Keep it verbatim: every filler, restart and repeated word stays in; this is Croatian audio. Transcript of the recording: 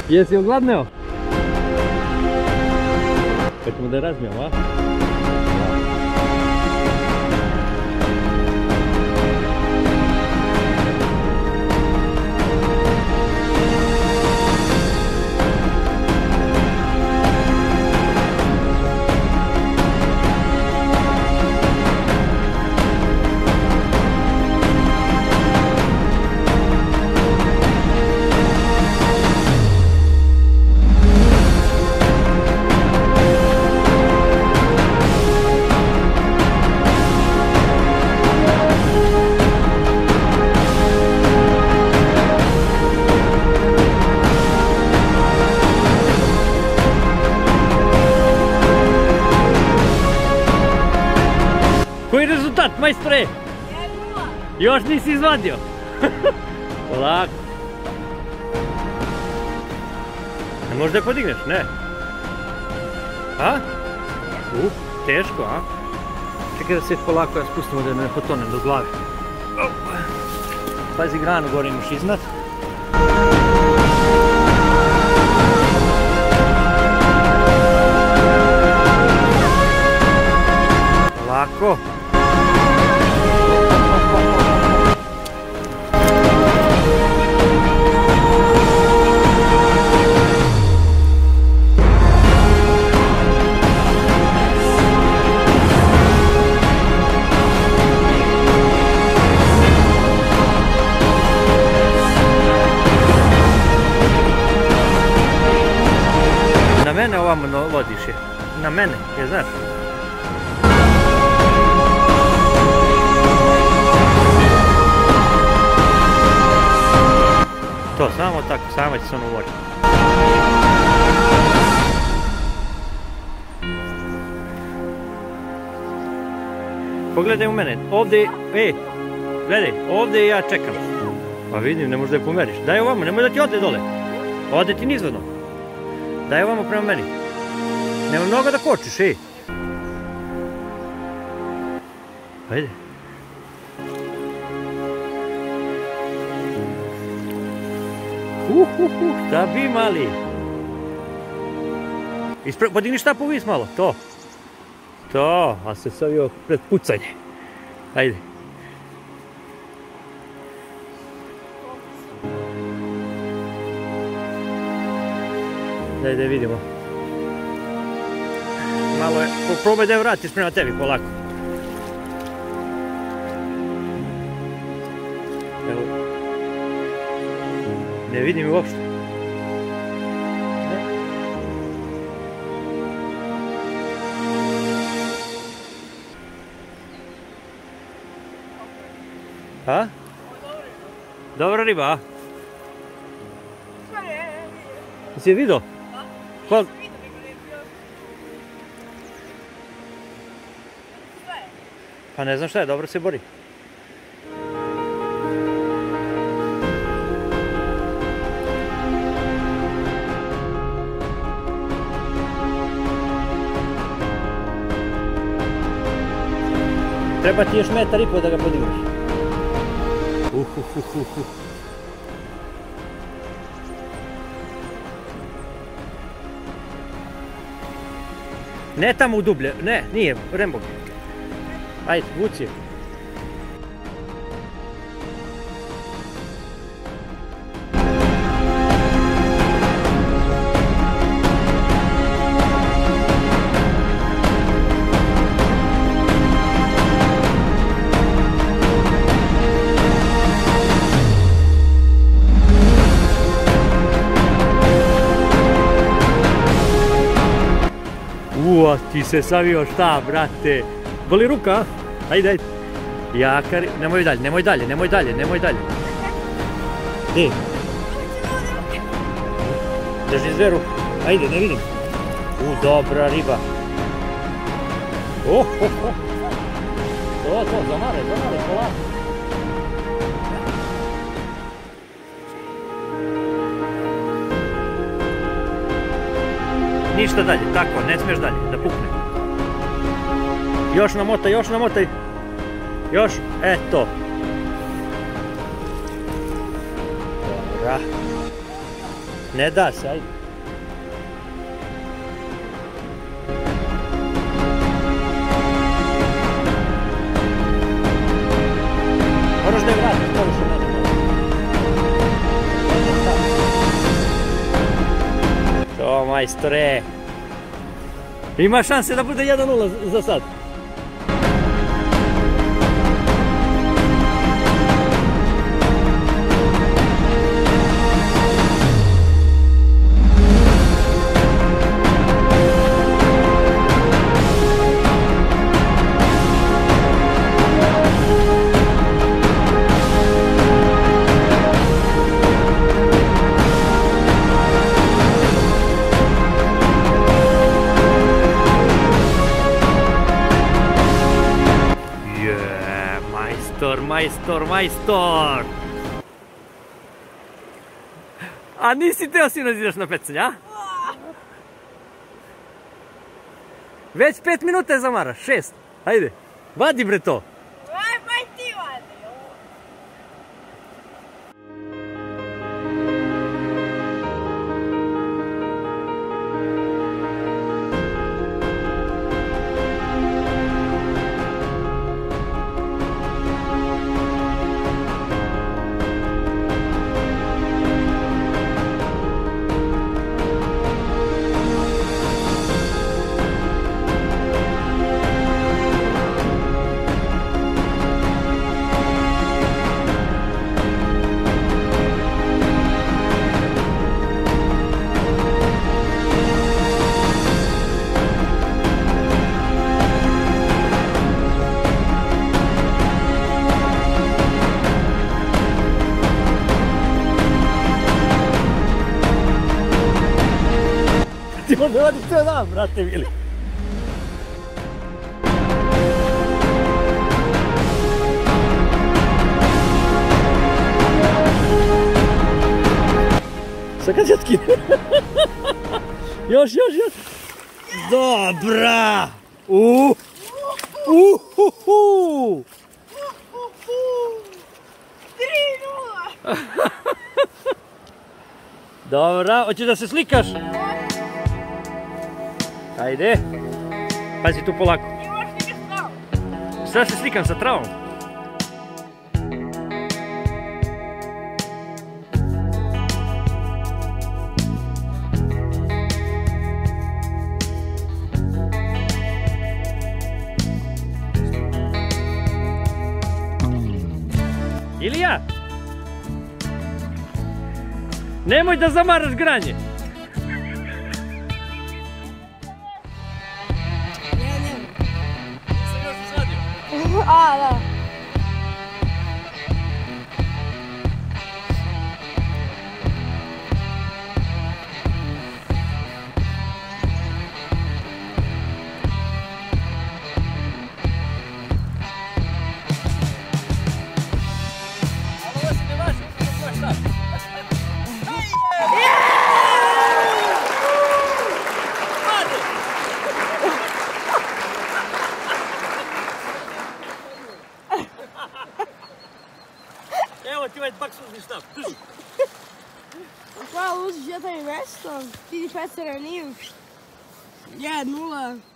Jesi ogladneo? Pa ćemo da razmijemo, a? Koji rezultat, majstore? Još nisi izvadio. Polako. Ne možeš da je podigneš, ne? A? Uh, teško, a? Čekaj da se polako ja spustimo da ne potonem do glave. Pazi granu gore imaš iznad. Polako. Na mene ovamo vodiš je. Na mene, je znaš? To, samo tako, sama će se ono voditi. Pogledaj u mene, ovdje, ej, gledaj, ovdje ja čekam. Pa vidim, ne možeš da je pomeriš. Daj ovamo, nemoj da ti ode dole. Ode ti nizvodno. Daj ovamo prema meni. Nema mnogo da kočiš, ej. Ajde. Uhuhu, šta bi mali? Podigni štapu vis malo, to. To, a se savio pred pucanje. Ajde. Daj da vidimo. Malo je, probaj da je vratiš prema tebi, polako. Evo. Ne vidim uopšte. Ne. A? Dobra riba, a? Jesi je vidio? Koliko? Pa ne znam šta je, dobro se bori. Treba ti još metar i pol da ga podigneš. Uhuhuhuhu. Ne tamo u dublje, ne, nije, Rembog. Ajde, vuci je. Ua, ti se savio šta, brate? Boli ruka? Ajde, ajde. Jaka riba. Nemoj dalje, nemoj dalje, nemoj dalje, nemoj dalje. Gdje? Drži dve ruke. Ajde, ne vidim. U, dobra riba. Oh, oh, oh. To, to, zamare, zamare, polako. Ništa dalje, tako, ne smiješ dalje, da pukne. Još namotaj, još namotaj. Još, eto. Dobra. Ne da se, ajde. Moraš da je vratiš, moraš da mene malo. To, majstore. Ima šanse da bude jedan nula za sad. Majstor, majstor, majstor! A nisi teo sinoć ideš na pecanje, a? Već pet minuta je zamaraš, šest. Ajde, vadi bre to. Aj, pa ti vadi. Ti možda vadi cijel dan, brate mili. Sad kad ja tkinem. Još, još, još. Dobra. Uh. Uhuhu. tri nula. Dobra, hoćeš da se slikaš? Ajde. Pazi tu polako. Ti možeš slikaš s travom. Sada se slikam sa travom. Ilija! Nemoj da zamaraš granje! A, da. Evo ti ovaj baksuzni štap, drži. Hvala, uziš ja taj restom. Ti di pecera nije. jedan nula.